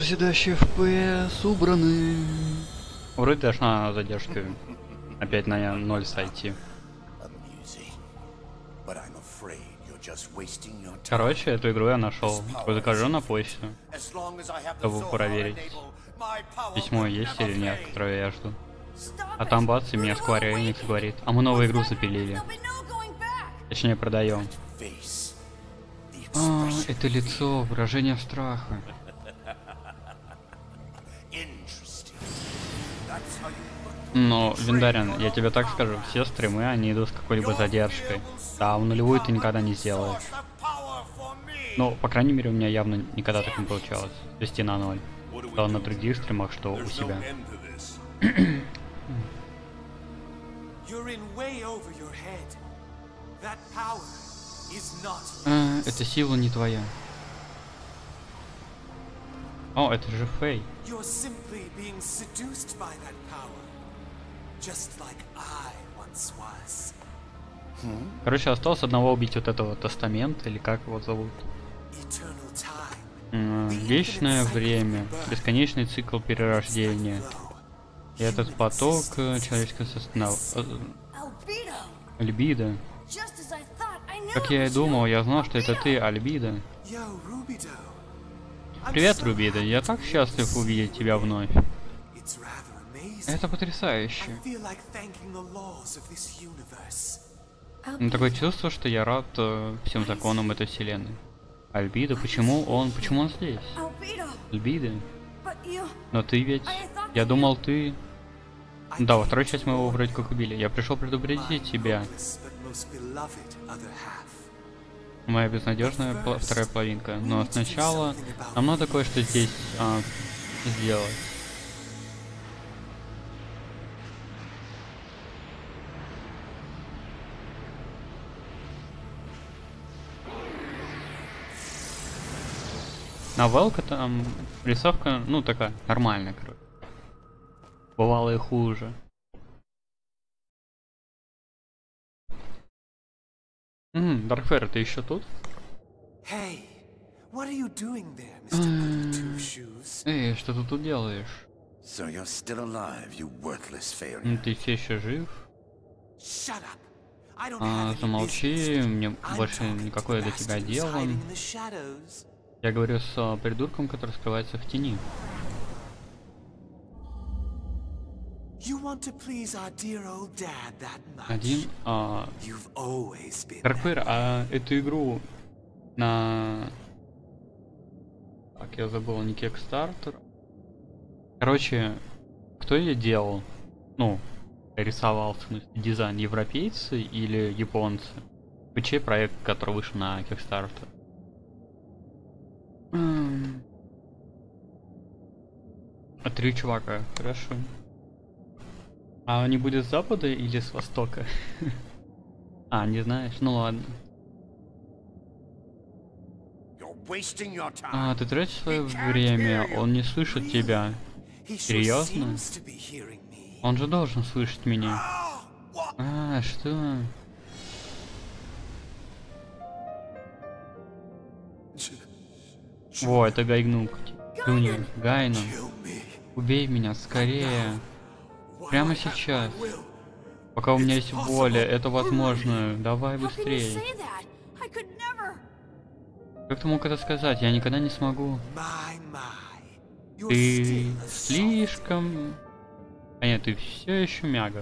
Проседающие FPS убраны. Вроде должна задержка опять на 0 сойти. Короче, эту игру я нашел. Закажу на почту, чтобы проверить, письмо есть или нет, которое я жду. А там бац, и меня Square Enix говорит: а мы новую игру запилили. Точнее, продаем. А, это лицо, выражение страха. Но, Виндарин, я тебе так скажу, все стримы, они идут с какой-либо задержкой. Да, в нулевую ты никогда не сделаешь. Ну, по крайней мере, у меня явно никогда так не получалось. Свести на 0. Что на других стримах, что у себя. Эта сила не твоя. О, это же Фэй. Короче, осталось одного убить, вот этого Тестамента, или как его зовут. Вечное время, бесконечный цикл перерождения. И этот поток человеческого сознания. Альбидо. Как я и думал, я знал, что это ты, Альбидо. Привет, Рубида, я так счастлив увидеть тебя вновь. Это потрясающе. Такое чувство, что я рад всем законам этой вселенной. Альбидо, почему он здесь? Альбидо? Но ты ведь... Я думал, ты... Да, во второй части мы его вроде как убили. Я пришел предупредить тебя. Моя безнадежная вторая половинка. Но сначала нам надо кое-что здесь сделать. Новелка там, рисовка, ну такая, нормальная, короче. Бывало и хуже. Даркфейр, ты еще тут? Эй, что ты тут делаешь? Ты все еще жив? Замолчи, мне больше никакое до тебя дело. Я говорю с придурком, который скрывается в тени. Один, Даркфейр, а эту игру на... Так, я забыл, не Kickstarter. Короче, кто ее делал? Ну, рисовал, в смысле, дизайн, европейцы или японцы? Чей проект, который вышел на Kickstarter? А 3 чувака, хорошо. А они будут с запада или с востока? А, не знаешь? Ну ладно. А, ты тратишь свое время, он не слышит тебя. Серьезно? Он же должен слышать меня. А, что? Во, это Гайгнук. Джуниор, Гайнон. Убей меня скорее. Прямо сейчас. Пока у меня есть воля, это возможно. Давай быстрее. Как ты мог это сказать? Я никогда не смогу. Ты слишком... А нет, ты все еще мягок.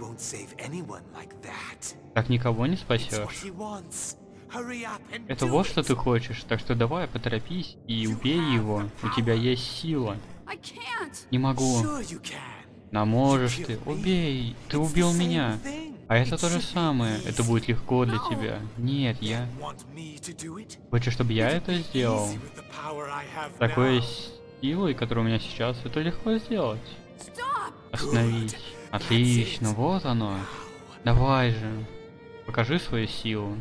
Так никого не спасешь. Это вот что ты хочешь, так что давай поторопись и убей его. У тебя есть сила. Не могу. Но можешь ты. Убей. Ты убил меня. А это то же самое. Это будет легко для тебя. Нет, я... Хочешь, чтобы я это сделал? Такой силой, которая у меня сейчас, это легко сделать. Остановись. Отлично, вот оно. Давай же. Покажи свою силу.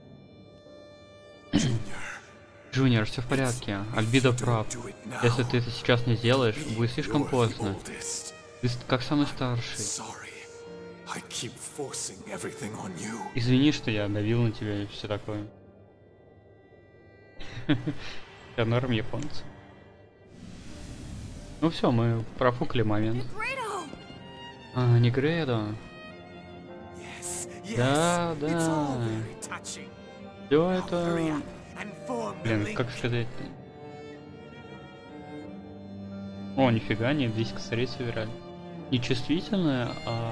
Джуниор, все в порядке. Альбидо прав. Если ты это сейчас не сделаешь, будет слишком поздно. Ты как самый старший. Извини, что я давил на тебя и все такое. Я норм, японцы. Ну все, мы профукали момент. Негредо. Да, да. Все это... Блин, как сказать... О, нифига, не 200 косарей собирали. Не чувствительное,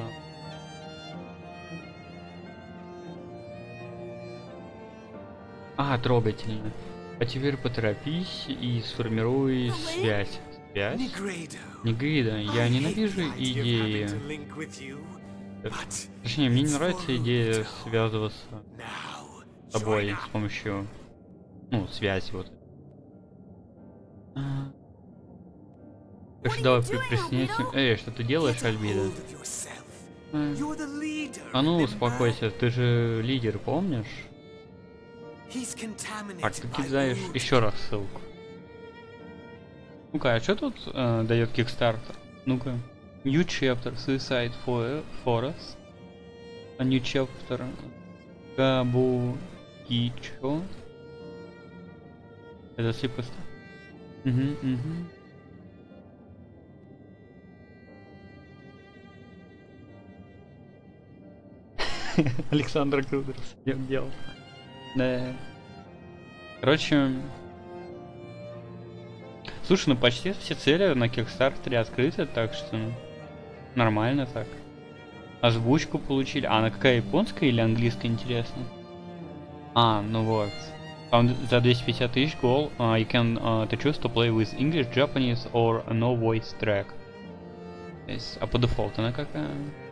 трогательное. А теперь поторопись и сформируй связь. Связь? Негрида, я ненавижу идеи. Точнее, мне не нравится идея связываться с тобой с помощью, ну, связи вот. Так что давай присоединяйся. Эй, что ты делаешь, Альбида? А ну, успокойся, ты же лидер, помнишь? Так, ты кидаешь еще раз ссылку. Ну-ка, а что тут дает Kickstarter? Ну-ка. New chapter, Suicide Forest. A new chapter, Кабукичо. Это все просто. Угу. Александр Крудров делал. Да. Короче... Слушай, ну почти все цели на Кикстартере открыты, так что нормально так. Озвучку получили. А, она какая, японская или английская, интересно? Ну вот. Там за 250 тысяч гол you can to choose to play with English, Japanese or no voice track. А по дефолту она какая?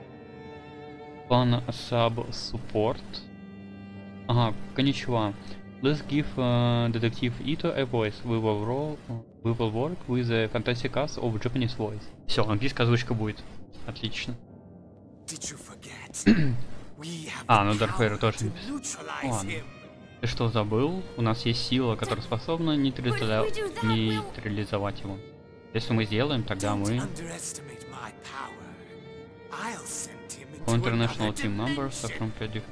План sub support. Ага, коничева. Let's give Detective Ito a voice. We will work with the fantastic cast of Japanese voice. Все, английская озвучка будет. Отлично. Ну Дарфейр тоже написал. Ладно. Ты что, забыл? У нас есть сила, которая способна нейтрализовать его. Если мы сделаем, тогда мы... International team members are from predict.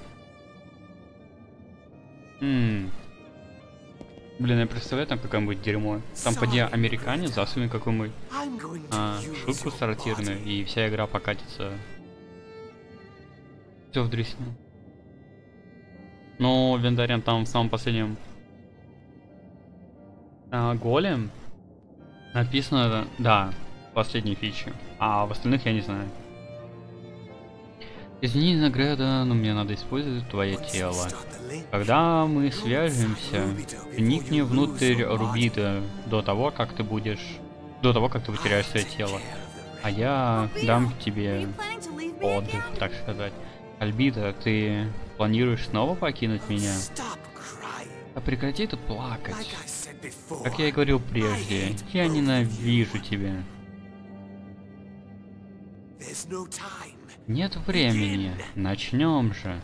Блин, я представляю, там какое-нибудь дерьмо. Там поди американец, засунет какую-нибудь шутку сортирную, и вся игра покатится. Все в дресне. Но Вендариан там в самом последнем голем написано, да, последней фичи. А в остальных я не знаю. Извини, награда, но мне надо использовать твое тело. Когда мы свяжемся, вникни внутрь Рубида до того, как ты потеряешь свое тело. А я дам тебе отдых, так сказать. Альбида, ты планируешь снова покинуть меня? А прекрати тут плакать. Как я и говорил прежде, я ненавижу тебя. Нет времени. Начнем же.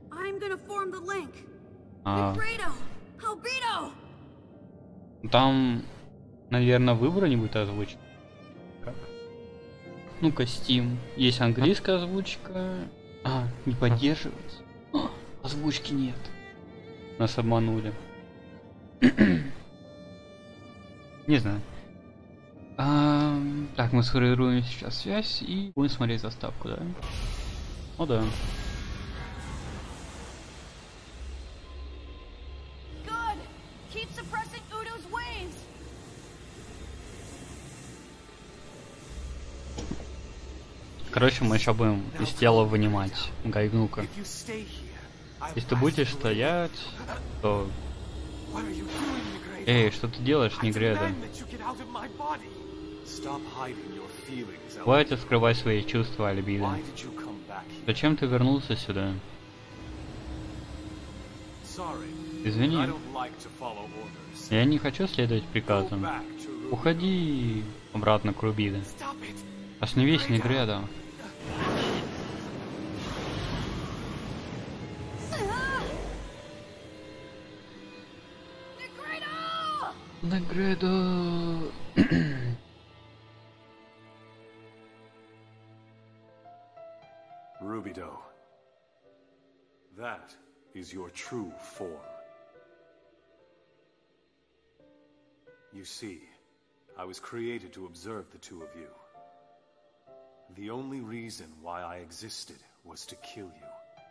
Там, наверное, выбора не будет озвучки. Как? Ну-ка, Steam. Есть английская озвучка. Не поддерживается. Озвучки нет. Нас обманули. Не знаю. Так, мы сформируем сейчас связь и будем смотреть заставку, да? О, да. Короче, мы еще будем из тела вынимать гайгнука. Если ты будешь стоять, то... Эй, что ты делаешь, Негреда? Хватит скрывать свои чувства, Альбида. Зачем ты вернулся сюда? Извини. Я не хочу следовать приказам. Уходи обратно к Рубида. Остановись, Негреда. Негредо. Rubido, that is your true form. You see, I was created to observe the two of you. The only reason why I existed was to kill you.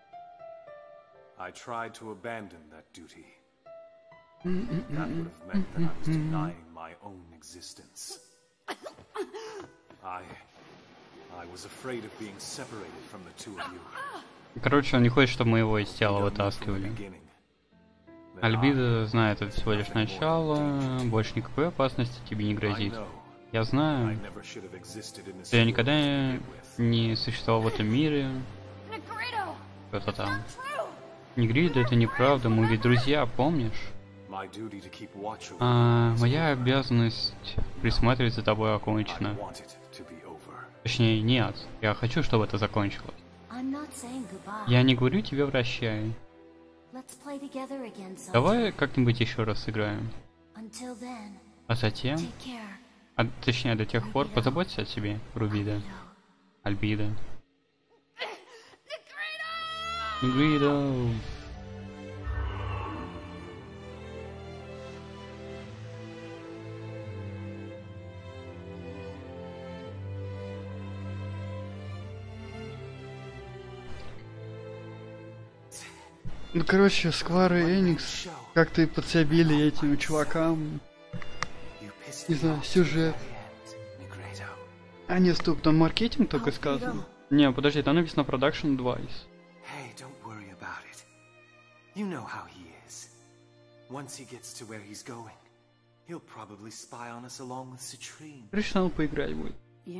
I tried to abandon that duty. That would have meant that I was denying my own existence. I was afraid of being separated from the two of you. Короче, он не хочет, чтобы мы его из тела вытаскивали. Альбидо знает, это всего лишь начало, больше никакой опасности тебе не грозит. Я знаю, что я никогда не существовал в этом мире. Что-то там. Негридо, это неправда, мы ведь друзья, помнишь? Моя обязанность присматривать за тобой окончена. Точнее, нет, я хочу, чтобы это закончилось. Я не говорю тебе прощай. Давай как-нибудь еще раз сыграем. А затем, точнее до тех пор, позаботься о себе, Рубида. Альбидо. Негридо. Ну, короче, Square Enix как-то и подсобили этим чувакам. Не знаю, сюжет. А нет, стоп, там маркетинг только сказано. Не, подожди, там написано Production Advice. Короче, надо поиграть будет.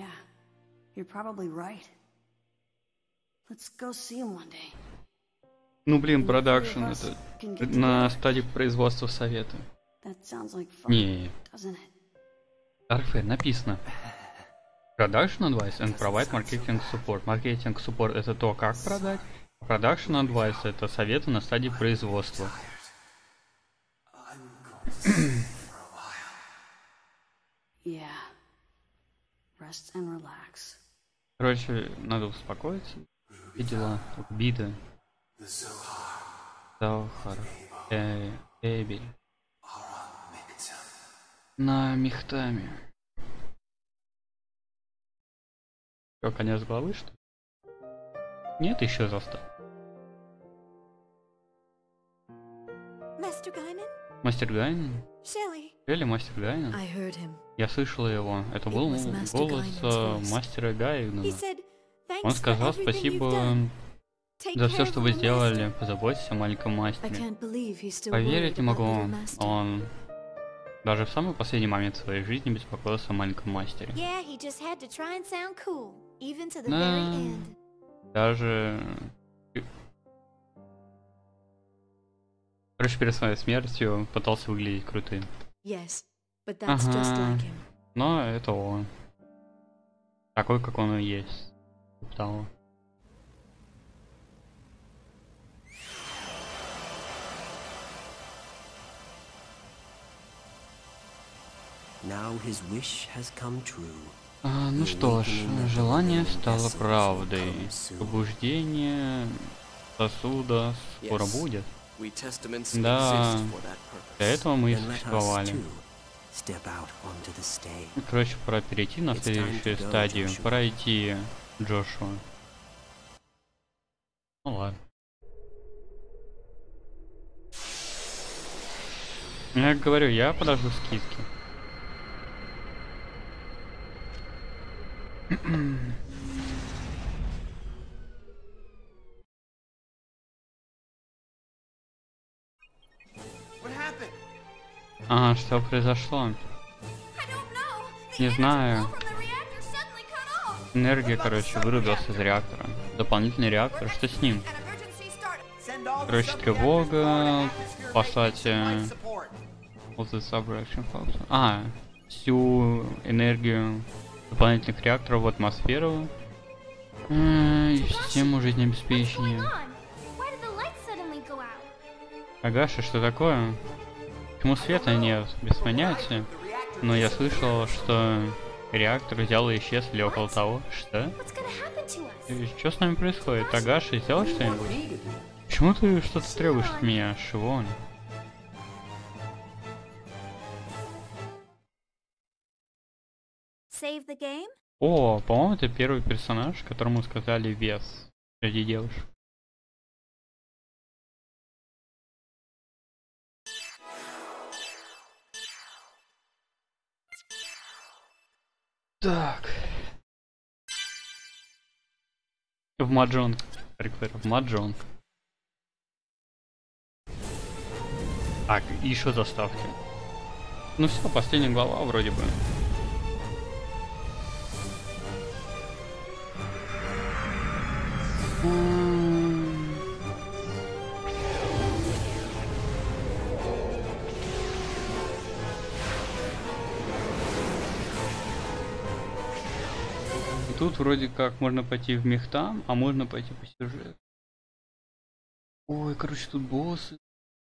Ну блин, продакшн это на стадии производства совета. Не. Darkfire написано. Production Advice and Provide Marketing Support. Marketing Support это то, как продать. Production Advice это советы на стадии производства. Короче, надо успокоиться. И дела. Бида. Захар. Эбель. На Мехтаме. Что, конец главы, что? Нет, еще застав. Мастер Гайнен? Шелли, Мастер Гайнен? Я слышала его. Это был голос Мастера Гайнена. Он сказал спасибо за все, что вы сделали. Позаботьтесь о маленьком мастере. Поверить не могу. Он даже в самый последний момент своей жизни беспокоился о маленьком мастере. Да, даже... Короче, перед своей смертью пытался выглядеть крутым. Ага. Но это он. Такой, как он и есть. Того. Ну что ж, желание стало правдой. Пробуждение сосуда скоро будет. Да, для этого мы и существовали. Короче, пора перейти на следующую стадию. Пора идти Джошуа. Ну ладно. Я говорю, я подожду скидки. А, что произошло? Не знаю. Энергия, короче, вырубилась из реактора. Дополнительный реактор, что с ним? Короче, тревога. Послать... А, всю энергию дополнительных реакторов в атмосферу. И в систему жизнеобеспечения. Агаши, что такое? Почему света нет? Без понятия. Но я слышал, что реактор взял и исчез или около того. Что? Что с нами происходит? Агаши, сделай что-нибудь? Почему ты что-то требуешь от меня, Шивон? О, по-моему, это первый персонаж, которому сказали вес среди девушек. Так. В маджонг. В маджонг. Так, и еще заставки. Ну все, последняя глава вроде бы. Тут вроде как можно пойти в мехтам, а можно пойти по сюжету. Ой, короче, тут боссы.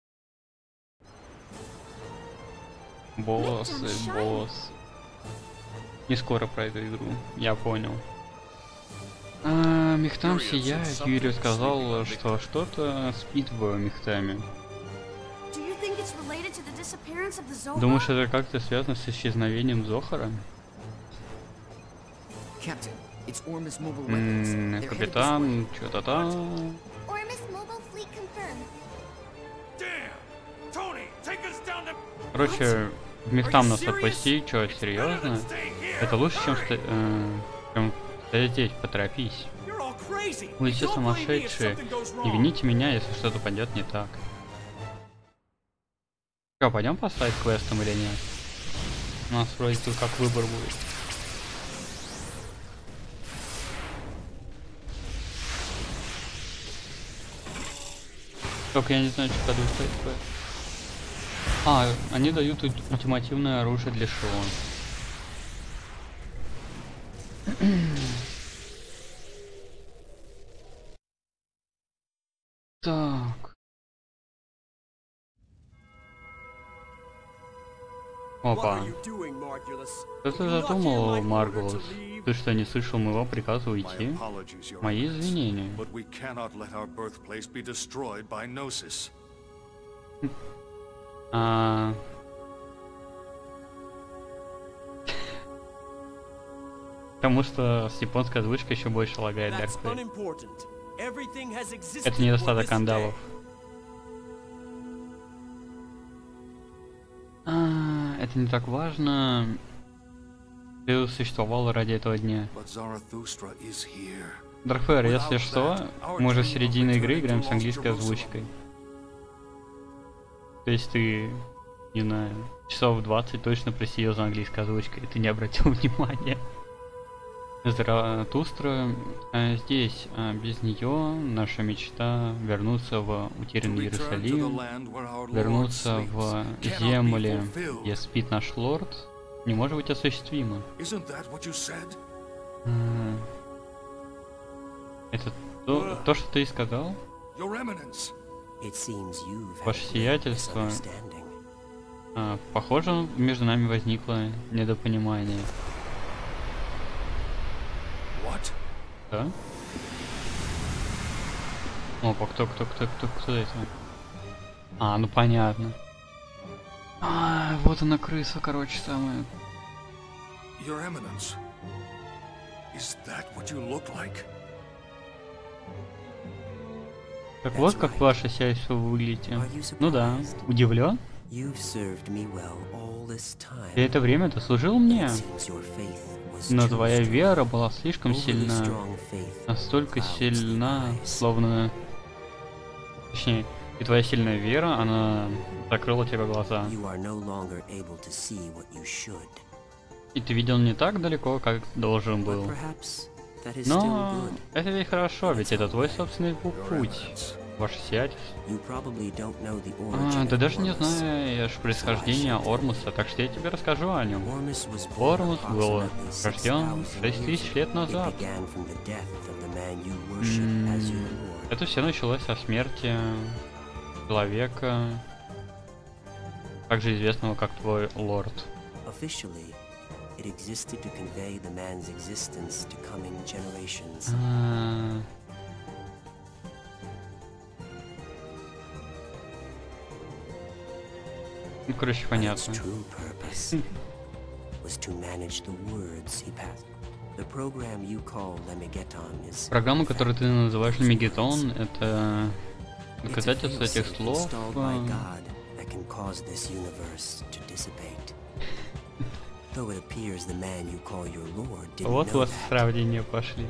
Боссы. Не скоро пройду игру, я понял. Мехтам сияет. Юрий сказал, что что-то спит в мехтаме. Думаешь, это как-то связано с исчезновением Зохара? Капитан, что-то там. Короче, в мехтам нас отпусти, чё, серьезно? Это лучше, чем стоять здесь, поторопись. Вы все сумасшедшие. Не вините меня, если что-то пойдет не так. Чё, пойдем по сайд-квестам или нет? У нас вроде тут как выбор будет. Только я не знаю, что дают сайд-квест. Они дают ультимативное оружие для Шион. Так. Опа. Что ты задумал, Маргулус? Ты что, не слышал моего приказа уйти? Мои извинения. Потому что с японской озвучкой еще больше лагает Дарксайд. Это недостаток андалов. Это не так важно. Ты существовал ради этого дня. Дракфэр, если что, мы уже в середине игры играем с английской озвучкой. То есть ты, не знаю, часов 20 точно просидел за английской озвучкой, и ты не обратил внимания. Заратустра здесь, без нее наша мечта вернуться в утерянный Иерусалим, вернуться в земли, где спит наш лорд, не может быть осуществимо. Это то, что ты и сказал? Ваше сиятельство. Похоже, между нами возникло недопонимание. Да? Опа, кто это? Ну понятно. Вот она крыса, короче, самая. Так вот как ваше сиятельство выглядите. Ну да, удивлен? Ты это время ты служил мне? Но твоя вера была слишком сильна. Настолько сильна, словно... Точнее, и твоя сильная вера, она закрыла тебе глаза. И ты видел не так далеко, как должен был. Но это ведь хорошо, ведь это твой собственный путь. Ваше сиятельство. Ты даже не знаешь происхождения Ормуса, так что я тебе расскажу о нем. Ормус был рожден 6000 лет назад. Это все началось со смерти человека, также известного как твой лорд. Ну, короче, понятно. Программа, которую ты называешь Лемегетон, это доказательство этих слов. Вот у вас сравнения пошли.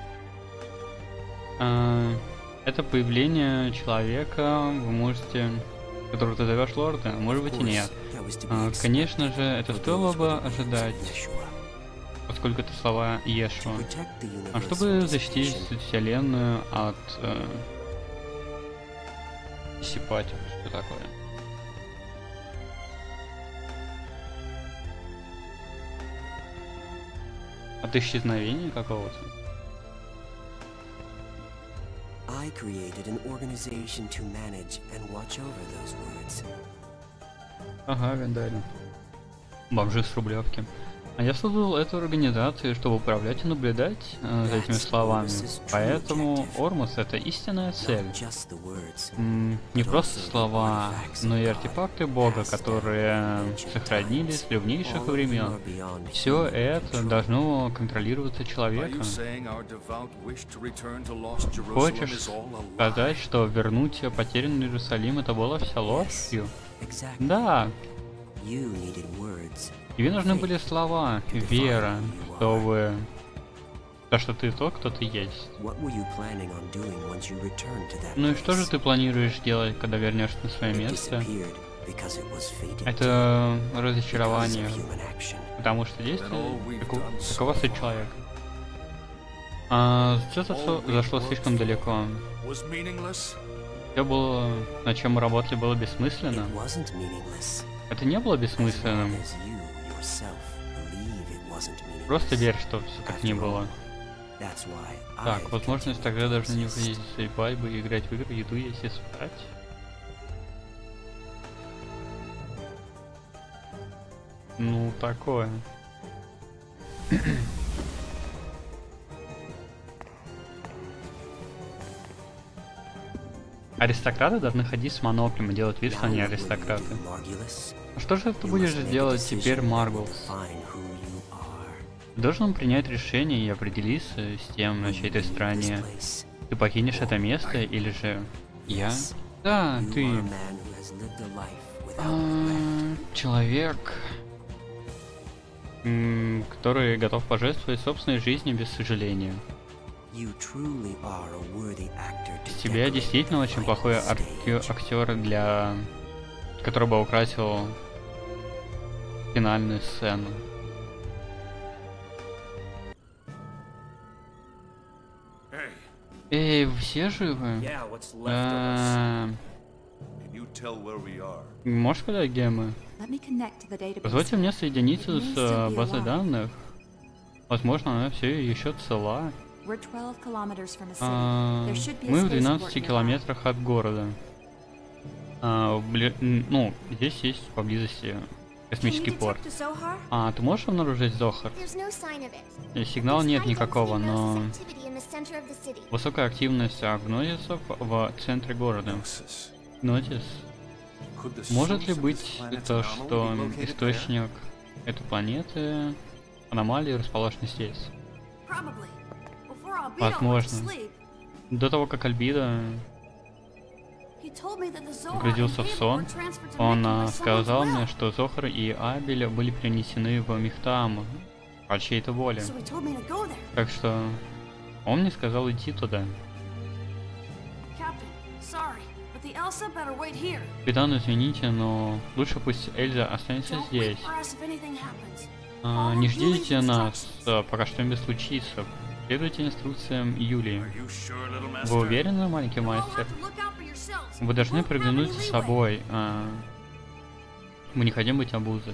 Это появление человека, вы можете, которого ты зовешь лорда, может быть и нет. Конечно же, это стоило бы ожидать, поскольку это слова Иешуа. А чтобы защитить вселенную от сипати, что такое? От исчезновения какого-то? I created an organization to manage and watch over those words. Ага, Вендаля. Бомжи с Рублевки. А я создал эту организацию, чтобы управлять и наблюдать за этими словами. Поэтому Ормус — это истинная цель. Не просто слова, но и артефакты Бога, которые сохранились с древнейших времен. Все это должно контролироваться человеком. Хочешь сказать, что вернуть потерянный Иерусалим — это было вся ложью? Да. Тебе нужны были слова, вера, чтобы... То, что ты тот, кто ты есть. Ну и что же ты планируешь делать, когда вернешься на свое место? Это разочарование. Потому что действие... Какова суть человека? Все зашло слишком далеко. Все было, над чем мы работали, было бессмысленно. Это не было бессмысленным. Просто верь, что все так не было. Так, возможность тогда должны не уходить из своей байбы и играть в игры, еду есть и спать. Ну, такое. Аристократы должны ходить с моноклем и делать вид, что они аристократы. А что же ты будешь делать теперь, Маргулс? Должен принять решение и определиться с тем, на чьей ты стороне. Ты покинешь это место или же... Я? Да, ты... человек... который готов пожертвовать собственной жизнью без сожаления. Из тебя действительно очень плохой актер, для... который бы украсил финальную сцену. Эй, вы все живы? Можешь сказать, где мы? Позвольте мне соединиться с базой данных. Возможно, она все еще цела. Мы в 12 километрах от города. Ну, здесь есть поблизости космический порт. Ты можешь обнаружить Зохар? Сигнала нет никакого, но... Высокая активность агнозисов в центре города. Гнозис? Может ли быть это, что источник этой планеты, аномалии, расположен здесь? Возможно. До того, как Альбидо погрузился в сон, он сказал мне, что Зохар и Абель были перенесены в Михтаам по чьей-то воле. Так что он мне сказал идти туда. Капитан, извините, но лучше пусть Эльза останется здесь. Не ждите нас, пока что-нибудь случится. Следуйте инструкциям Юлии. Вы уверены, маленький мастер? Вы должны приглянуть за собой. Мы не хотим быть обузой.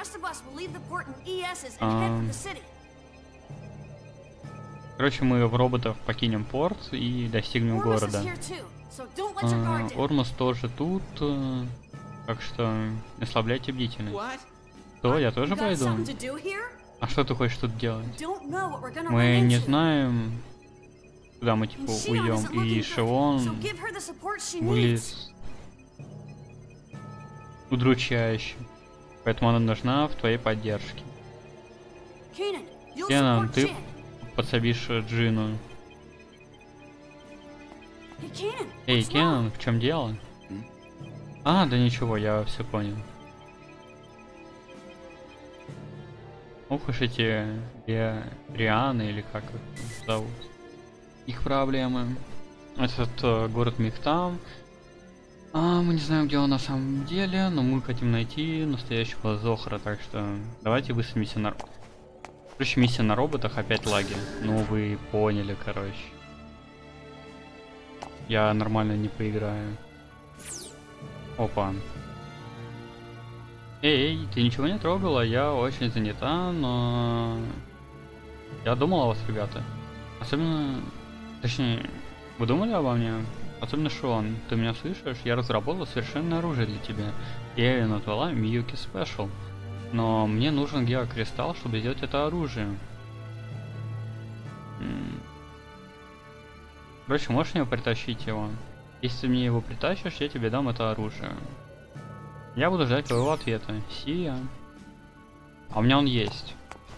Короче, мы в роботов покинем порт и достигнем города. Ормус тоже тут, так что не ослабляйте бдительность. То, я тоже пойду? А что ты хочешь тут делать? Мы не знаем, куда мы типа уйдем, и Шивон выглядит удручающе, поэтому она нужна в твоей поддержке. Кенан, ты подсобишь Джину. Эй, Кенан, в чем дело? А, да ничего, я все понял. Ух уж эти Рианы, или как их зовут. Их проблемы. Этот город Михтам. Мы не знаем, где он на самом деле, но мы хотим найти настоящего Зохра, так что давайте высадимся на... Короче, миссия на роботах, опять лаги. Ну, вы поняли, короче. Я нормально не поиграю. Опа. Эй, ты ничего не трогала? Я очень занята, но... Я думал о вас, ребята. Особенно... Точнее, вы думали обо мне? Особенно Шон, ты меня слышишь? Я разработал совершенное оружие для тебя. Я ее назвала Миюки Спешл. Но мне нужен геокристалл, чтобы сделать это оружие. Короче, можешь мне притащить его? Если ты мне его притащишь, я тебе дам это оружие. Я буду ждать твоего ответа. Сия. А у меня он есть.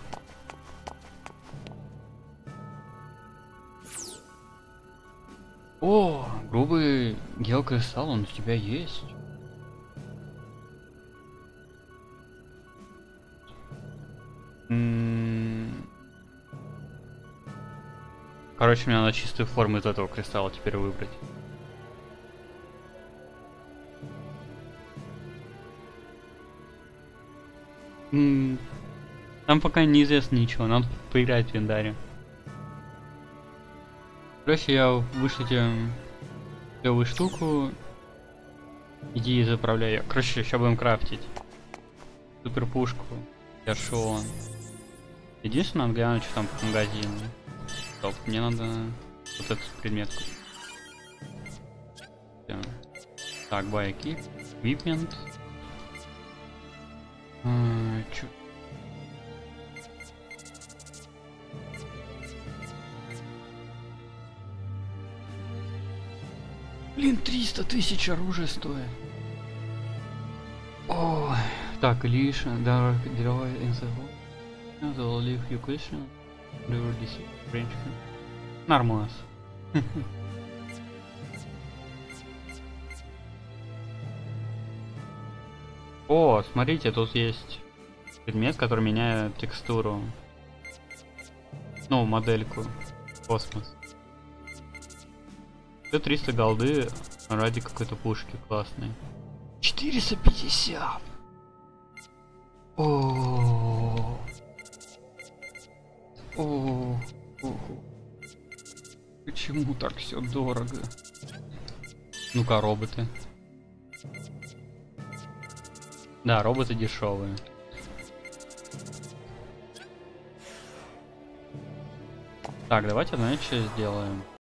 О, грубый геокристалл, он у тебя есть. Короче, мне надо чистую форму из этого кристалла теперь выбрать. Там пока неизвестно ничего, надо поиграть в Виндаре. Короче, я вышлю тебе клевую штуку. Иди и заправляй ее. Короче, сейчас будем крафтить супер пушку. Я Шон. Единственное, надо глянуть, что там по магазину. Стоп, мне надо вот этот предмет купить. Так, buy equipment. Чё? Блин, 300 тысяч оружия стоит. Ой. Так, лишь dark draw in the wall. That will leave you question. Deliver this range. Нормас. О, смотрите, тут есть предмет, который меняет текстуру. Ну, модельку. Космос. Это 300 голды ради какой-то пушки классной. 450. О. Почему так все дорого? Ну-ка, роботы. Да, роботы дешевые. Так, давайте, знаете, что сделаем?